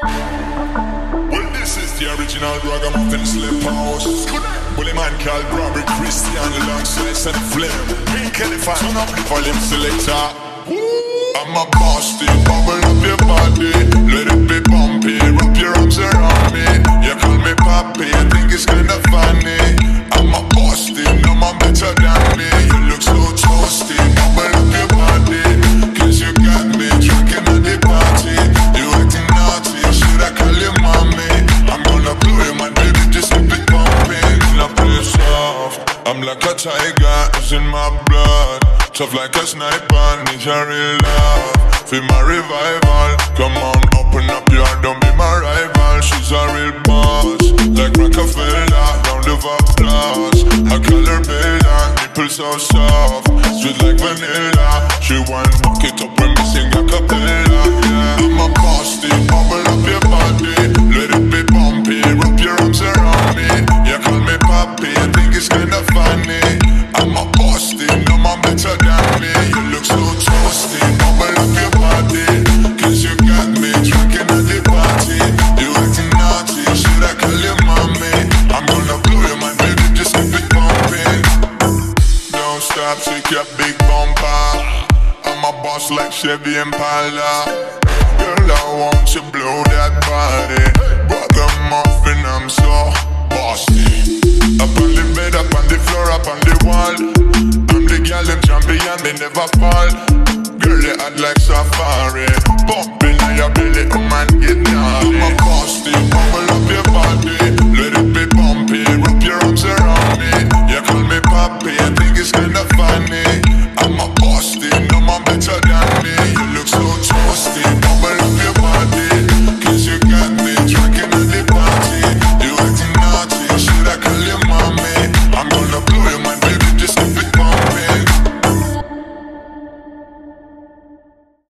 Well, this is the original Ragamuffin Slip House. Bully man called Robert Christian alongside Son Flame. Me Kelly Fan, turn up the volume selector. I'm a boss, bubble up your body. Let it be bumpy, wrap your arms around me. You call me papi, I think it's kinda funny. I'm a boss, no man better than me. You look so toasty, bubble up your body. Cause you got me drinking at the party. You acting naughty, should I call you mommy? I'm gonna blow you, my baby, just keep it pumping. Now play soft, I'm like a tiger, it's in my blood. Tough like a sniper, need your real love. Feel my revival, come on, open up your heart, don't be my rival. She's a real boss, like Rockefeller, round of applause. I call her Bella, nipples so soft, sweet like vanilla. She want fuck it up when we sing a cappella, yeah. I'm a boss, bubble up your body. Let it be bumpy, wrap your arms around me. You call me papi, I think it's kinda funny. I'm a boss, no man better than me. You look so toasty, bubble up your body. Cause you got me drinking at the party. You acting naughty, should I call you mommy? I'm gonna blow you, my baby, just keep it pumping. Don't stop, shake your big bumper. I'm a boss like Chevy Impala. Girl, I want you blow that body. Ragamuffin, I'm so bossy. Up on the bed, up on the floor, up on the wall. I'm the girl, them champion, they never fall. Girl, you act like safari, bumping like